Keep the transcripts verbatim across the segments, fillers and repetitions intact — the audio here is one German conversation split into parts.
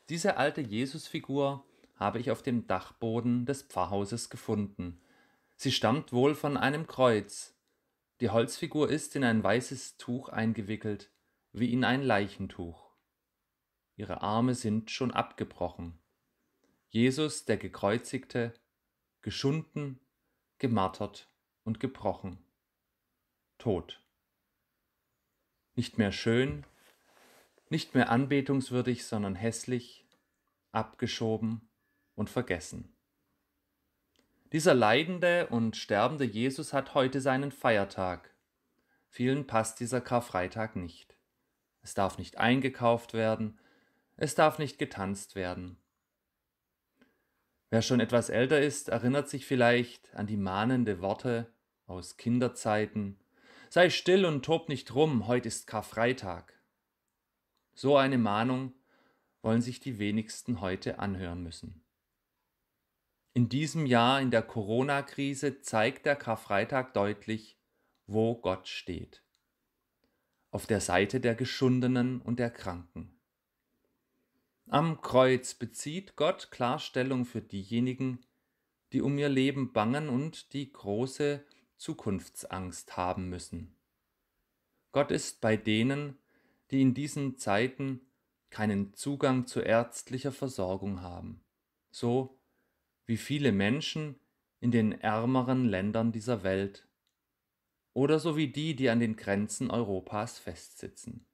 Diese alte Jesusfigur habe ich auf dem Dachboden des Pfarrhauses gefunden. Sie stammt wohl von einem Kreuz. Die Holzfigur ist in ein weißes Tuch eingewickelt, wie in ein Leichentuch. Ihre Arme sind schon abgebrochen. Jesus, der Gekreuzigte, geschunden, gemartert und gebrochen. Tot. Nicht mehr schön, nicht mehr anbetungswürdig, sondern hässlich, abgeschoben und vergessen. Dieser leidende und sterbende Jesus hat heute seinen Feiertag. Vielen passt dieser Karfreitag nicht. Es darf nicht eingekauft werden, es darf nicht getanzt werden. Wer schon etwas älter ist, erinnert sich vielleicht an die mahnende Worte aus Kinderzeiten. Sei still und tob nicht rum, heut ist Karfreitag. So eine Mahnung wollen sich die wenigsten heute anhören müssen. In diesem Jahr, in der Corona-Krise, zeigt der Karfreitag deutlich, wo Gott steht. Auf der Seite der Geschundenen und der Kranken. Am Kreuz bezieht Gott klar Stellung für diejenigen, die um ihr Leben bangen und die große Zukunftsangst haben müssen. Gott ist bei denen, die in diesen Zeiten keinen Zugang zu ärztlicher Versorgung haben, so wie viele Menschen in den ärmeren Ländern dieser Welt oder so wie die, die an den Grenzen Europas festsitzen.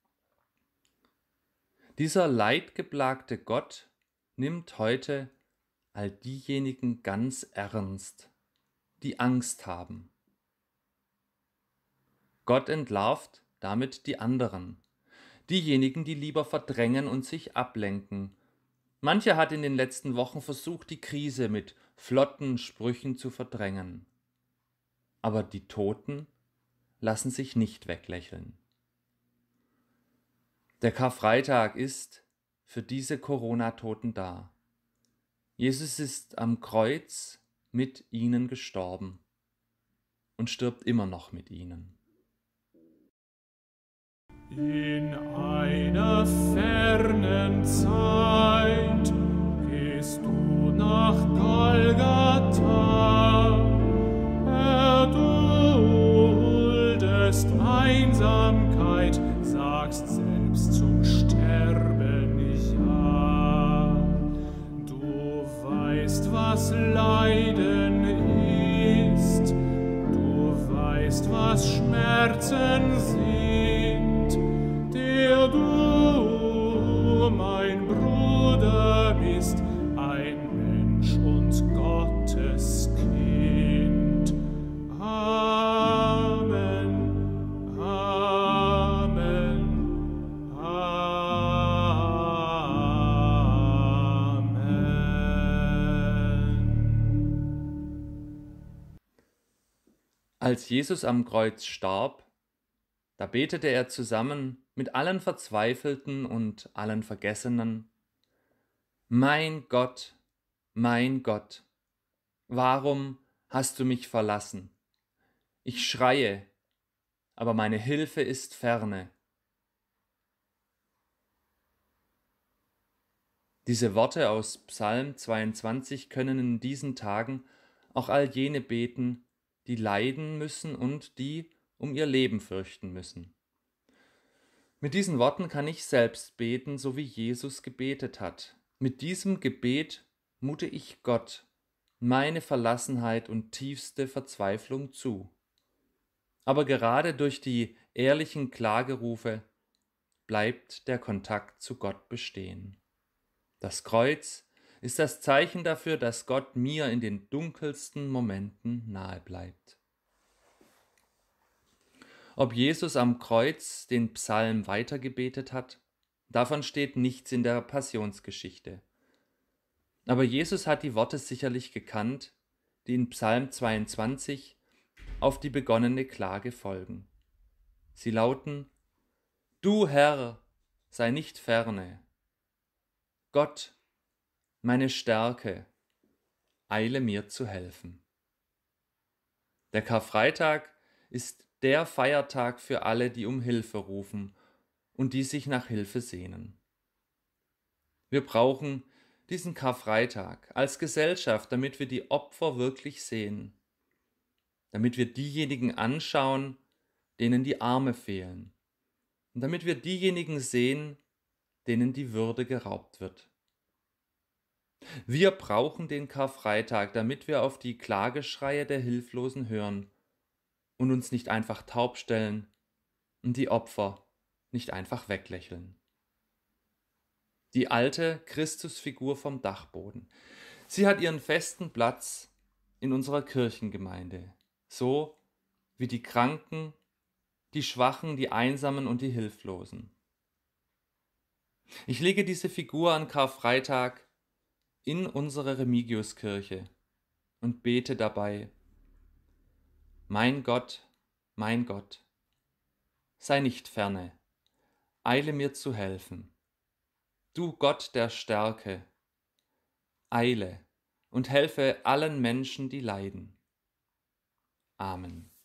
Dieser leidgeplagte Gott nimmt heute all diejenigen ganz ernst, die Angst haben. Gott entlarvt damit die anderen, diejenigen, die lieber verdrängen und sich ablenken. Mancher hat in den letzten Wochen versucht, die Krise mit flotten Sprüchen zu verdrängen. Aber die Toten lassen sich nicht weglächeln. Der Karfreitag ist für diese Corona-Toten da. Jesus ist am Kreuz mit ihnen gestorben und stirbt immer noch mit ihnen. In einer fernen Zeit gehst du nach Golgatha, erduldest Einsamkeit, sagst selbst zum Sterben ja. Du weißt, was Leiden ist, du weißt, was Schmerzen sind, der du, mein Bruder, bist, ein Mensch und Gottes Kind. Amen, Amen, Amen. Als Jesus am Kreuz starb, da betete er zusammen mit allen Verzweifelten und allen Vergessenen: Mein Gott, mein Gott, warum hast du mich verlassen? Ich schreie, aber meine Hilfe ist ferne. Diese Worte aus Psalm zweiundzwanzig können in diesen Tagen auch all jene beten, die leiden müssen und die um ihr Leben fürchten müssen. Mit diesen Worten kann ich selbst beten, so wie Jesus gebetet hat. Mit diesem Gebet mute ich Gott meine Verlassenheit und tiefste Verzweiflung zu. Aber gerade durch die ehrlichen Klagerufe bleibt der Kontakt zu Gott bestehen. Das Kreuz ist das Zeichen dafür, dass Gott mir in den dunkelsten Momenten nahe bleibt. Ob Jesus am Kreuz den Psalm weitergebetet hat, davon steht nichts in der Passionsgeschichte. Aber Jesus hat die Worte sicherlich gekannt, die in Psalm zweiundzwanzig auf die begonnene Klage folgen. Sie lauten: Du Herr, sei nicht ferne. Gott, meine Stärke, eile mir zu helfen. Der Karfreitag ist der Feiertag für alle, die um Hilfe rufen und die sich nach Hilfe sehnen. Wir brauchen diesen Karfreitag als Gesellschaft, damit wir die Opfer wirklich sehen, damit wir diejenigen anschauen, denen die Arme fehlen, und damit wir diejenigen sehen, denen die Würde geraubt wird. Wir brauchen den Karfreitag, damit wir auf die Klageschreie der Hilflosen hören und uns nicht einfach taub stellen und die Opfer nicht einfach weglächeln. Die alte Christusfigur vom Dachboden. Sie hat ihren festen Platz in unserer Kirchengemeinde, so wie die Kranken, die Schwachen, die Einsamen und die Hilflosen. Ich lege diese Figur an Karfreitag in unsere Remigiuskirche und bete dabei: Mein Gott, mein Gott, sei nicht ferne, eile mir zu helfen. Du Gott der Stärke, eile und helfe allen Menschen, die leiden. Amen.